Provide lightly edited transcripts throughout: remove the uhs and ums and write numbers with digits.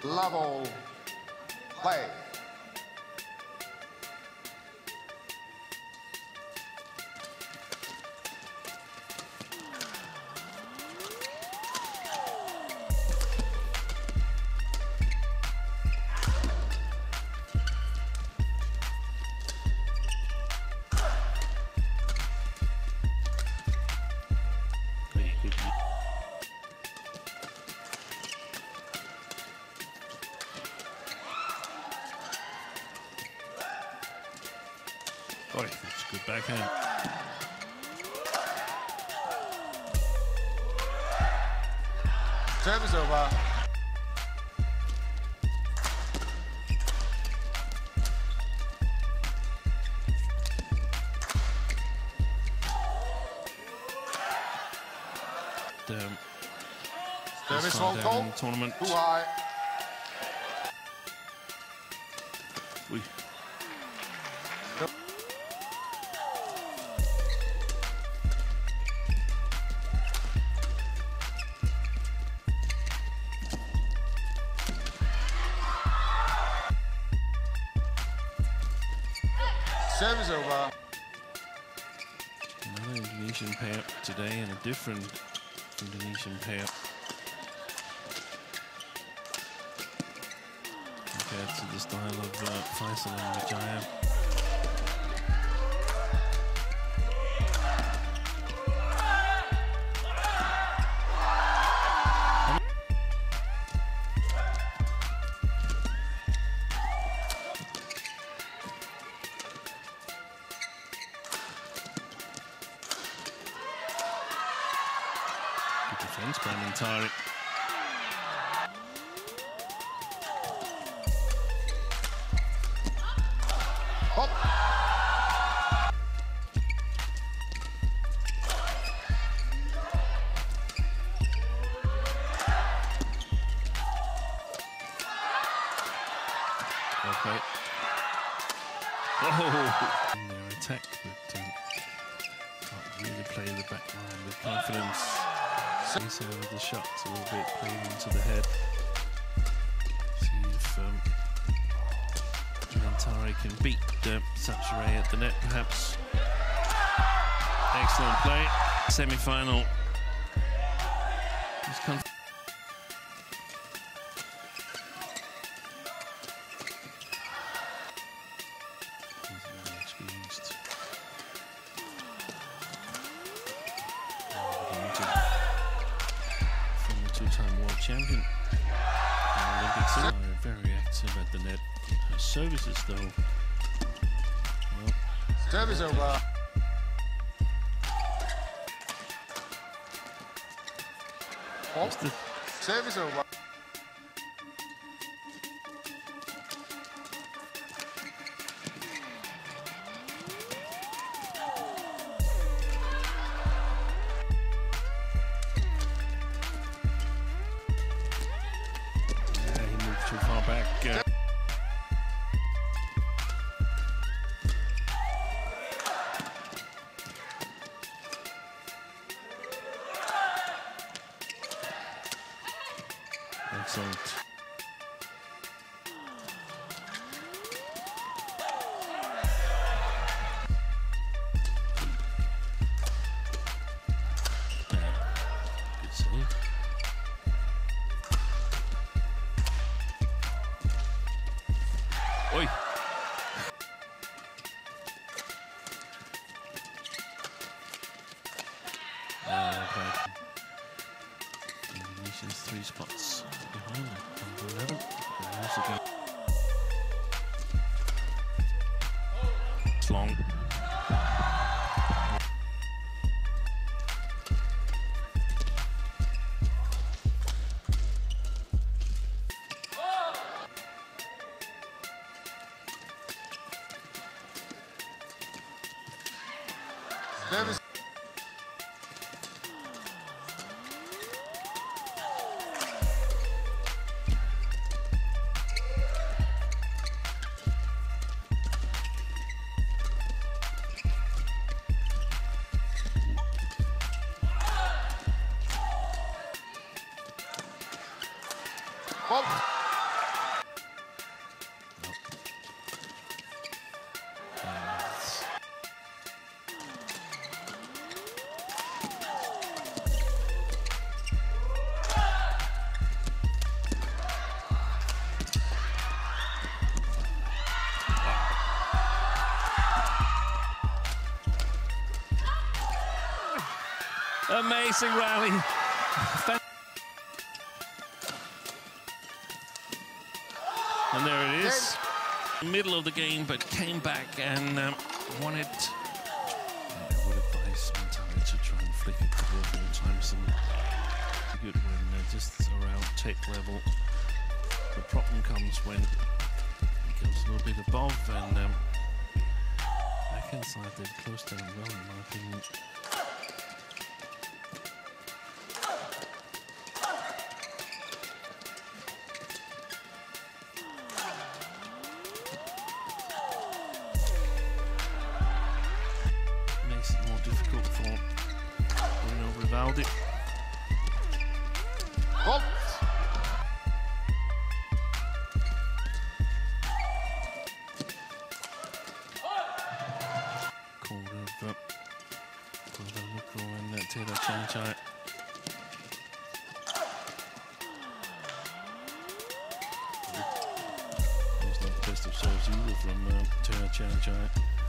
Level. Play. Oh, that's a good backhand. Service over. Service won't go. Tournament. Too high. We. Service over. Another Indonesian pair today and a different Indonesian pair compared to the style of Faisal and Wijaya. Defense by Mentari. Hop. Okay. Oh! In their attack, but can't really play the back line with confidence. He's with the shots a little bit played into the head. See if Mentari can beat Sachurai at the net, perhaps. Excellent play. Semi-final. He's come. He's very experienced. Two-time world champion in the Olympics. Are very active at the net. Her services, though, well, Service over. what's the Service over. he moved too far back. Excellent. Good save. Oi. Okay. Indonesia's 3 spots behind number 11. There's again. It's long. Service. Hop. Amazing rally. And there it is. Middle of the game, but came back and won it. I would advise Montari to try and flick it a couple of times. And good when they're just around tape level. The problem comes when it goes a little bit above, and backhand side they've closed down well, in my opinion. Makes it more difficult for Bruno Rivaldi. Halt. Corner of Guadalupe and Taylor Changchai. It's not the best of serves either from Taylor Changchai.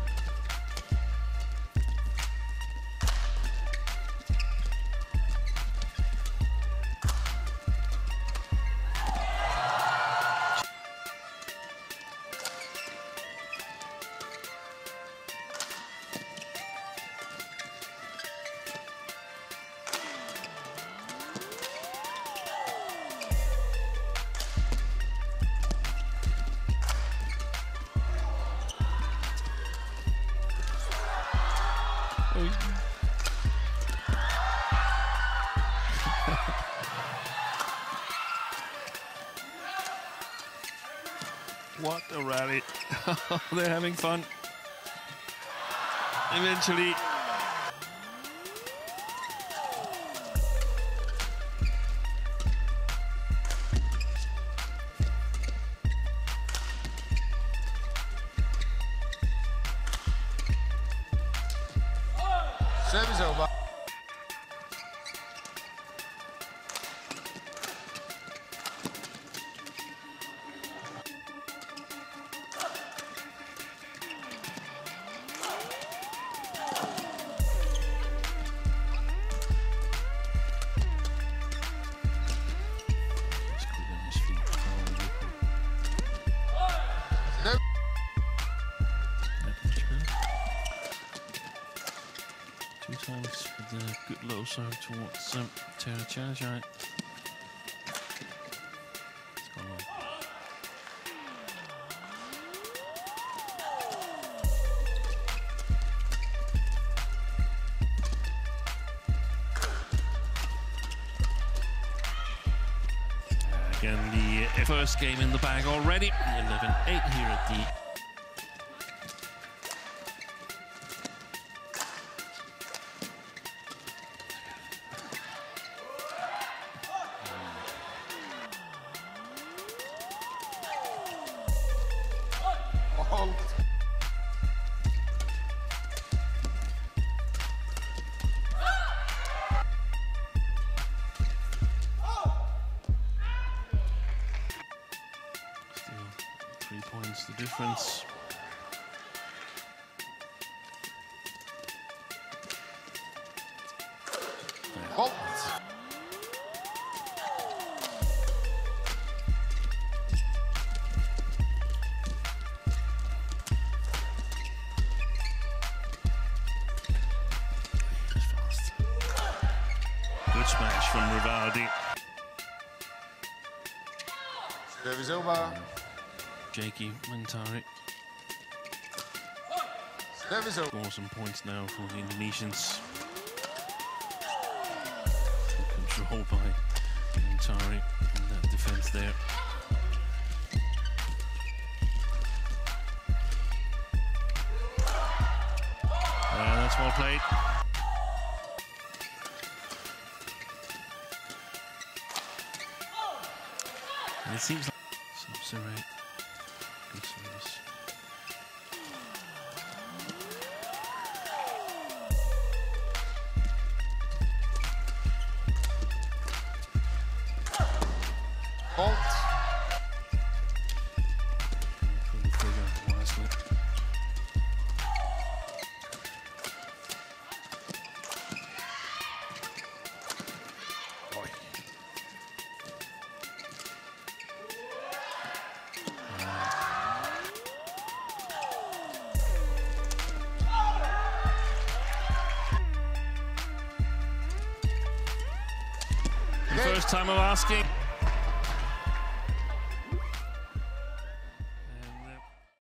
What a rally. They're having fun. Eventually. Service over. Two times for the good low serve towards Taylor Changchai. It's gone on. Again, the first game in the bag already. 11-8 here at the Halt. Still 3 points the difference. Halt. Good smash from Rivaldi. Service over. Jakey Montari Service over. score some points now for the Indonesians. Controlled by Montari in that defense there. That's well played. And it seems like Sarate. Good service. Halt. Pull the trigger wisely. first time of asking.